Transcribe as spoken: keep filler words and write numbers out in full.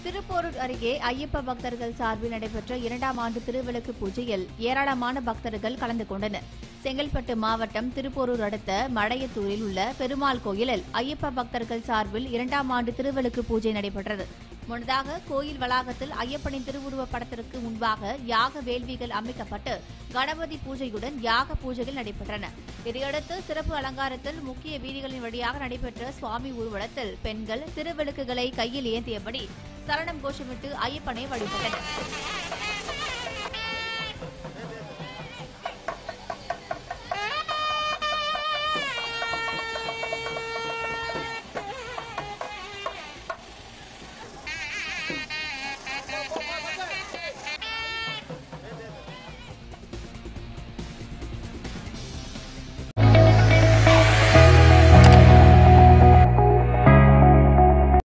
திருப்போரூர் அருகே ஐயப்ப பக்தர்கள் சார்பில் நடைபெற்ற இரண்டாம் ஆண்டு திருவிளக்கு பூஜையில் ஏராளமான பக்தர்கள் கலந்து கொண்டனர். செங்கல்பட்டு மாவட்டம் திருப்போரூர் அடுத்த மடையத்தூரில் உள்ள பெருமாள் கோயிலில் ஐயப்ப பக்தர்கள் சார்பில் இரண்டாம் ஆண்டு திருவிளக்கு பூஜை நடைபெற்றது. முன்னதாக கோயில் வளாகத்தில் ஐயப்பனின் திருவுருவப் படத்திற்கு முன்பாக யாக வேள்விகள் அமைக்கப்பட்டு கணபதி பூஜையுடன் யாக பூஜைகள் நடைபெற்றன. இதையடுத்து சிறப்பு அலங்காரத்தில் முக்கிய வீதிகளின் வழியாக நடைபெற்ற சுவாமி ஊர்வலத்தில் பெண்கள் திருவிளக்குகளை கையில் ஏந்தியபடி சரணம் கோஷமிட்டு ஐயப்பனை வழிபட்டனர்.